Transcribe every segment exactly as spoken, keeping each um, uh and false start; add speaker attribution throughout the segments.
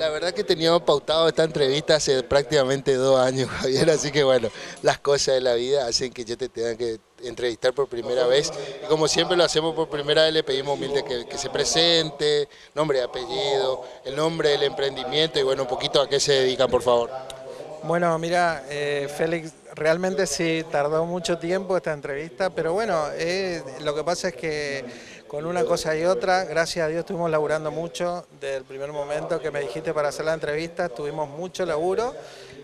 Speaker 1: La verdad que teníamos pautado esta entrevista hace prácticamente dos años, Javier, así que bueno, las cosas de la vida hacen que yo te tenga que entrevistar por primera vez. Y como siempre lo hacemos por primera vez, le pedimos humilde que, que se presente, nombre y apellido, el nombre del emprendimiento y bueno, un poquito a qué se dedican, por favor.
Speaker 2: Bueno, mira, eh, Félix, realmente sí tardó mucho tiempo esta entrevista, pero bueno, eh, lo que pasa es que con una cosa y otra, gracias a Dios estuvimos laburando mucho desde el primer momento que me dijiste para hacer la entrevista, tuvimos mucho laburo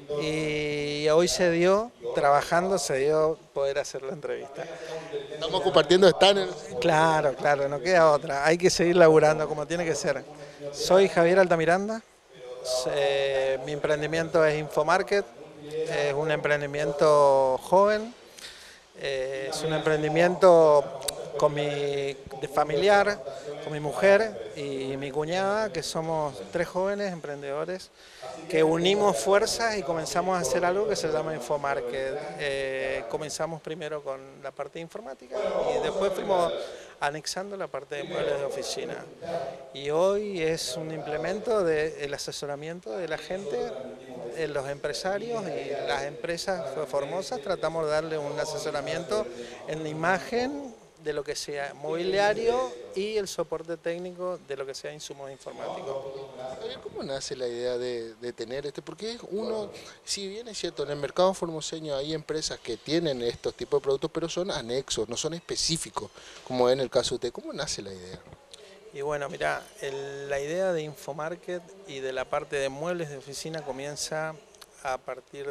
Speaker 2: y hoy se dio, trabajando se dio poder hacer la entrevista.
Speaker 1: Estamos compartiendo estándar.
Speaker 2: Claro, claro, no queda otra, hay que seguir laburando como tiene que ser. Soy Javier Altamiranda. Eh, mi emprendimiento es Infomarket, es un emprendimiento joven, eh, es un emprendimiento con mi, de familiar, con mi mujer y mi cuñada, que somos tres jóvenes emprendedores que unimos fuerzas y comenzamos a hacer algo que se llama Infomarket. Eh, comenzamos primero con la parte de informática y después fuimos anexando la parte de muebles de oficina. Y hoy es un implemento del asesoramiento de la gente, de los empresarios y las empresas formosas. Tratamos de darle un asesoramiento en la imagen de lo que sea mobiliario y el soporte técnico de lo que sea insumos informáticos.
Speaker 1: ¿Cómo nace la idea de, de tener este? Porque uno, si bien es cierto, en el mercado formoseño hay empresas que tienen estos tipos de productos, pero son anexos, no son específicos, como es en el caso de usted. ¿Cómo nace la idea?
Speaker 2: Y bueno, mira, el, la idea de Infomarket y de la parte de muebles de oficina comienza a partir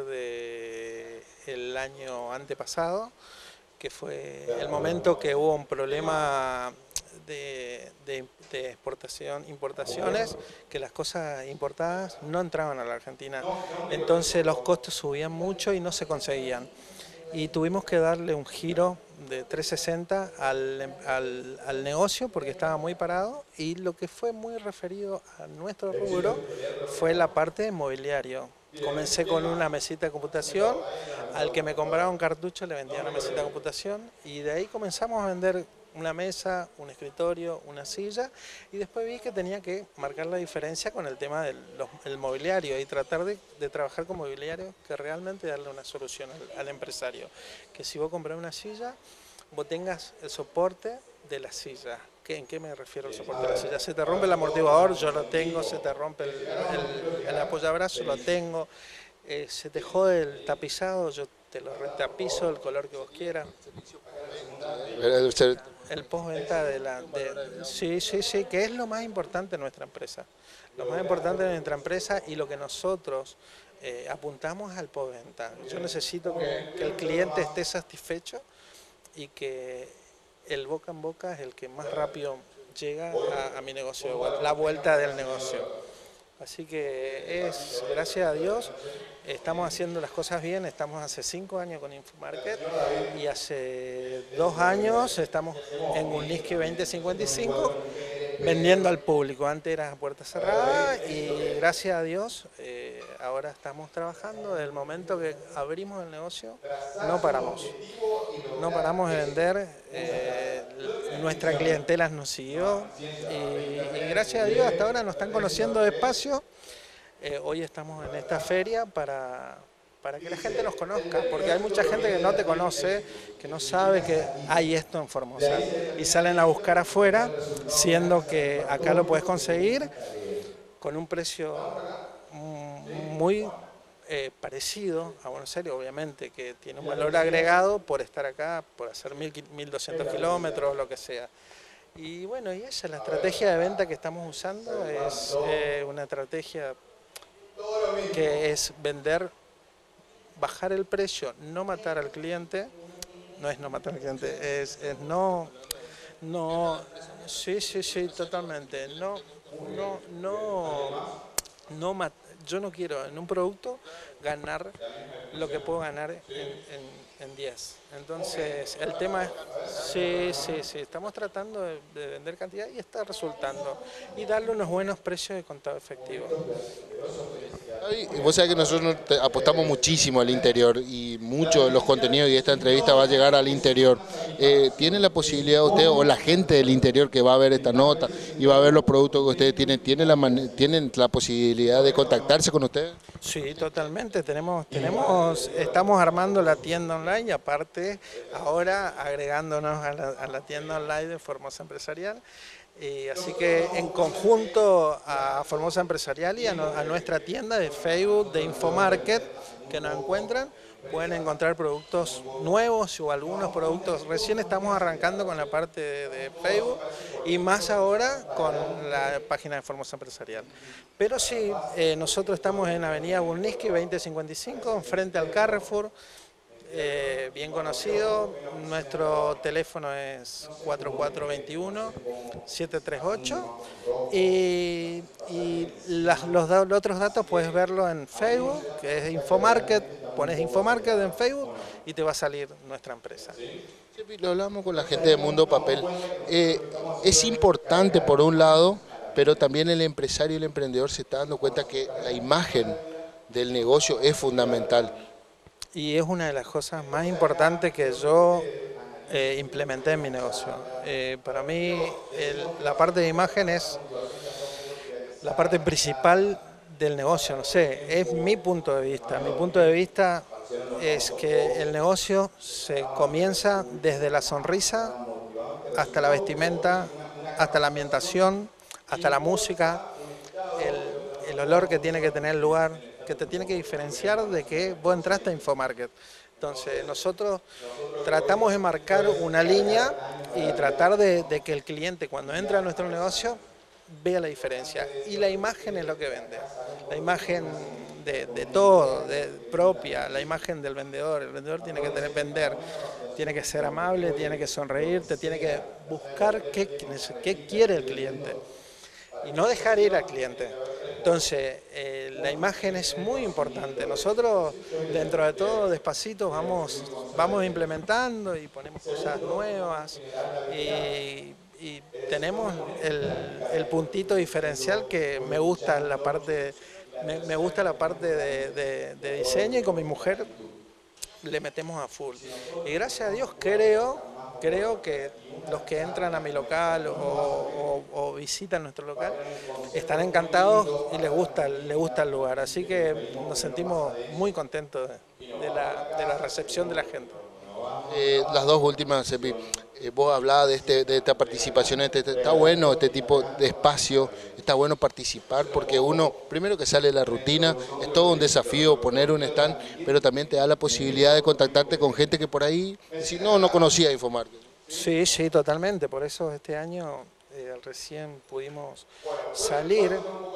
Speaker 2: del año antepasado, que fue el momento que hubo un problema de, de, de exportación, importaciones, que las cosas importadas no entraban a la Argentina. Entonces los costos subían mucho y no se conseguían. Y tuvimos que darle un giro de trescientos sesenta al, al, al negocio porque estaba muy parado, y lo que fue muy referido a nuestro rubro fue la parte de mobiliario. Comencé con una mesita de computación, al que me compraba un cartucho le vendía una mesita de computación y de ahí comenzamos a vender una mesa, un escritorio, una silla, y después vi que tenía que marcar la diferencia con el tema del los, el mobiliario y tratar de, de trabajar con mobiliario que realmente darle una solución al, al empresario. Que si vos compras una silla, vos tengas el soporte de la silla. ¿En qué me refiero al soporte de la silla? Se te rompe el amortiguador, yo lo tengo, se te rompe el, el, el apoyabrazo, lo tengo, eh, se te jode el tapizado, yo te lo retapizo el color que vos quieras. El postventa de la... De, sí, sí, sí, que es lo más importante en nuestra empresa. Lo más importante de nuestra empresa y lo que nosotros eh, apuntamos al postventa. Yo necesito que, que el cliente esté satisfecho y que el boca en boca es el que más rápido llega a, a mi negocio, la vuelta del negocio. Así que es, gracias a Dios, estamos haciendo las cosas bien. Estamos hace cinco años con Infomarket y hace dos años estamos en un Niski veinte cincuenta y cinco vendiendo al público. Antes era puerta cerrada y gracias a Dios eh, ahora estamos trabajando. Desde el momento que abrimos el negocio no paramos, no paramos de vender. Eh, nuestra clientela nos siguió y, y gracias a Dios hasta ahora nos están conociendo despacio. Eh, hoy estamos en esta feria para, para que la gente nos conozca, porque hay mucha gente que no te conoce, que no sabe que hay esto en Formosa y salen a buscar afuera, siendo que acá lo puedes conseguir con un precio muy eh, parecido a Buenos Aires, obviamente, que tiene un valor agregado por estar acá, por hacer mil doscientos kilómetros, lo que sea. Y bueno, y esa es la estrategia de venta que estamos usando, es eh, una estrategia que es vender, bajar el precio, no matar al cliente. No es no matar al cliente, es, es no, no, sí, sí, sí, totalmente, no, no, no, no matar. yo no quiero en un producto ganar lo que puedo ganar en diez. Entonces, el tema es, sí, sí, sí, estamos tratando de, de vender cantidad y está resultando. Y darle unos buenos precios de contado efectivo.
Speaker 1: Y vos sabés que nosotros apostamos muchísimo al interior y muchos de los contenidos y esta entrevista va a llegar al interior. Eh, ¿Tiene la posibilidad usted o la gente del interior que va a ver esta nota y va a ver los productos que ustedes tienen, ¿tiene la, ¿tienen la posibilidad de contactarse con ustedes?
Speaker 2: Sí, totalmente. Tenemos, tenemos, estamos armando la tienda online y aparte ahora agregándonos a la, a la tienda online de Formosa Empresarial. Y así que en conjunto a Formosa Empresarial y a, no, a nuestra tienda de Facebook de Infomarket que nos encuentran, pueden encontrar productos nuevos o algunos productos. Recién estamos arrancando con la parte de, de Facebook y más ahora con la página de Formosa Empresarial. Pero sí, eh, nosotros estamos en Avenida Bulniski veinte cincuenta y cinco, frente al Carrefour. Eh, bien conocido, nuestro teléfono es cuatro cuatro dos uno, siete tres ocho y, y las, los, los otros datos puedes verlo en Facebook, que es Infomarket, pones Infomarket en Facebook y te va a salir nuestra empresa.
Speaker 1: Lo hablamos con la gente de Mundo Papel, eh, es importante por un lado, pero también el empresario y el emprendedor se está dando cuenta que la imagen del negocio es fundamental.
Speaker 2: Y es una de las cosas más importantes que yo eh, implementé en mi negocio. Eh, para mí el, la parte de imagen es la parte principal del negocio, no sé, es mi punto de vista. Mi punto de vista es que el negocio se comienza desde la sonrisa hasta la vestimenta, hasta la ambientación, hasta la música, el, el olor que tiene que tener el lugar, que te tiene que diferenciar de que vos entraste a Infomarket. Entonces nosotros tratamos de marcar una línea y tratar de, de que el cliente cuando entra a nuestro negocio vea la diferencia. Y la imagen es lo que vende. La imagen de, de todo, de, propia, la imagen del vendedor. El vendedor tiene que tener, vender, tiene que ser amable, tiene que sonreír, te tiene que buscar qué, qué quiere el cliente. Y no dejar ir al cliente. Entonces, eh, la imagen es muy importante. Nosotros, dentro de todo, despacito vamos, vamos implementando y ponemos cosas nuevas y, y tenemos el, el puntito diferencial que me gusta la parte, me, me gusta la parte de, de, de diseño y con mi mujer le metemos a full. Y gracias a Dios creo, creo que los que entran a mi local o, o, o visitan nuestro local están encantados y les gusta, les gusta el lugar. Así que nos sentimos muy contentos de, de, la, de la recepción de la gente.
Speaker 1: Eh, las dos últimas, Sepi, eh, vos hablabas de, este, de esta participación, este, está bueno este tipo de espacio, está bueno participar porque uno, primero que sale de la rutina, es todo un desafío poner un stand, pero también te da la posibilidad de contactarte con gente que por ahí, si no, no conocía Infomarket.
Speaker 2: Sí, sí, totalmente, por eso este año eh, recién pudimos salir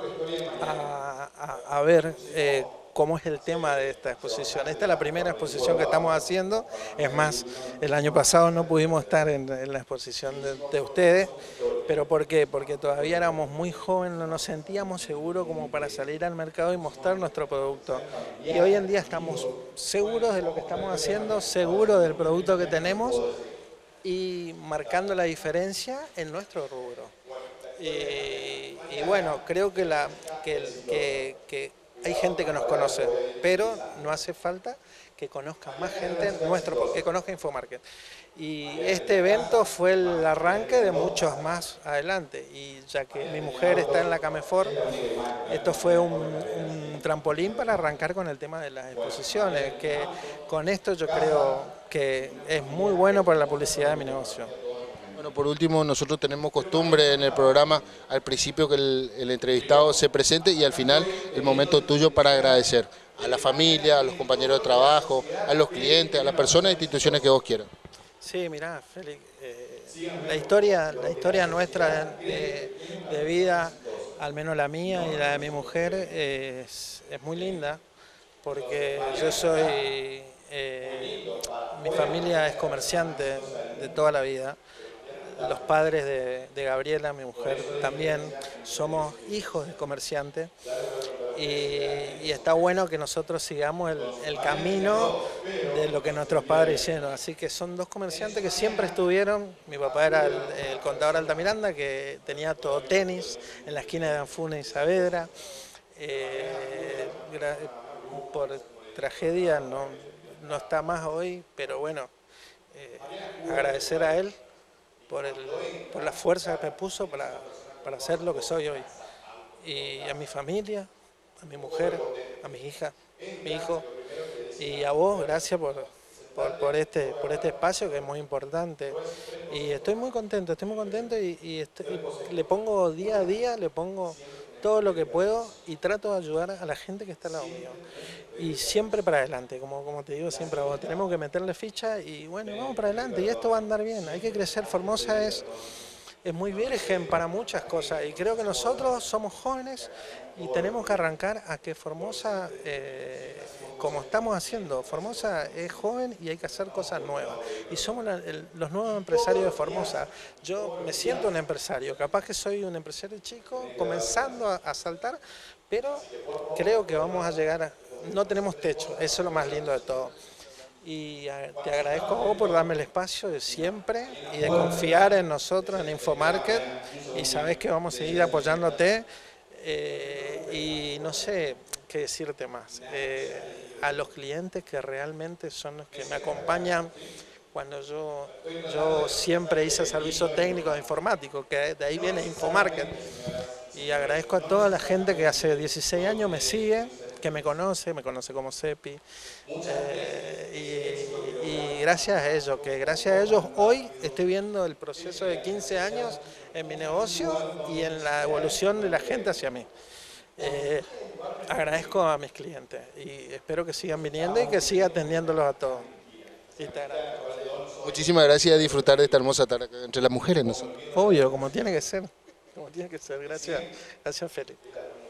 Speaker 2: a, a, a ver eh, cómo es el tema de esta exposición. Esta es la primera exposición que estamos haciendo, es más, el año pasado no pudimos estar en, en la exposición de, de ustedes, pero ¿por qué? Porque todavía éramos muy jóvenes, no nos sentíamos seguros como para salir al mercado y mostrar nuestro producto. Y hoy en día estamos seguros de lo que estamos haciendo, seguros del producto que tenemos y marcando la diferencia en nuestro rubro. Y, y bueno, creo que, la, que, que, que hay gente que nos conoce, pero no hace falta que conozca más gente nuestro, que conozca Infomarket. Y este evento fue el arranque de muchos más adelante, y ya que mi mujer está en la Camefor, esto fue un, un trampolín para arrancar con el tema de las exposiciones, que con esto yo creo que es muy bueno para la publicidad de mi negocio.
Speaker 1: Bueno, por último, nosotros tenemos costumbre en el programa al principio que el, el entrevistado se presente y al final el momento tuyo para agradecer a la familia, a los compañeros de trabajo, a los clientes, a las personas e instituciones que vos quieras.
Speaker 2: Sí, mirá, Félix, eh, la, historia, la historia nuestra de, de vida, al menos la mía y la de mi mujer, es, es muy linda, porque yo soy, eh, mi familia es comerciante de toda la vida. Los padres de, de Gabriela, mi mujer, también somos hijos de comerciantes y, y está bueno que nosotros sigamos el, el camino de lo que nuestros padres hicieron. Así que son dos comerciantes que siempre estuvieron. Mi papá era el, el contador Altamiranda, que tenía todo tenis en la esquina de Anfuna y Saavedra. Eh, por tragedia no, no está más hoy, pero bueno, eh, agradecer a él por, el, por la fuerza que me puso para, para ser lo que soy hoy. Y a mi familia, a mi mujer, a mis hijas, mi hijo, y a vos, gracias por, por, por, este, por este espacio que es muy importante. Y estoy muy contento, estoy muy contento y, y, estoy, y le pongo día a día, le pongo todo lo que puedo y trato de ayudar a la gente que está al lado mío. Y siempre para adelante, como, como te digo siempre, vos, tenemos que meterle ficha y bueno, vamos para adelante y esto va a andar bien, hay que crecer. Formosa es, es muy virgen para muchas cosas y creo que nosotros somos jóvenes y tenemos que arrancar a que Formosa, eh, como estamos haciendo, Formosa es joven y hay que hacer cosas nuevas. Y somos la, el, los nuevos empresarios de Formosa. Yo me siento un empresario, capaz que soy un empresario chico, comenzando a, a saltar, pero creo que vamos a llegar a... No tenemos techo, eso es lo más lindo de todo. Y te agradezco a vos por darme el espacio de siempre y de confiar en nosotros, en Infomarket, y sabés que vamos a seguir apoyándote. Eh, y no sé qué decirte más. Eh, a los clientes que realmente son los que me acompañan cuando yo, yo siempre hice servicio técnico de informático, que de ahí viene Infomarket. Y agradezco a toda la gente que hace dieciséis años me sigue, que me conoce, me conoce como Cepi. Eh, y, y gracias a ellos, que gracias a ellos hoy estoy viendo el proceso de quince años en mi negocio y en la evolución de la gente hacia mí. Eh, agradezco a mis clientes y espero que sigan viniendo y que siga atendiéndolos a todos. Y te agradezco.
Speaker 1: Muchísimas gracias, a disfrutar de esta hermosa tarde entre las mujeres nosotros.
Speaker 2: Obvio, como tiene que ser, como tiene que ser. Gracias, gracias Felipe.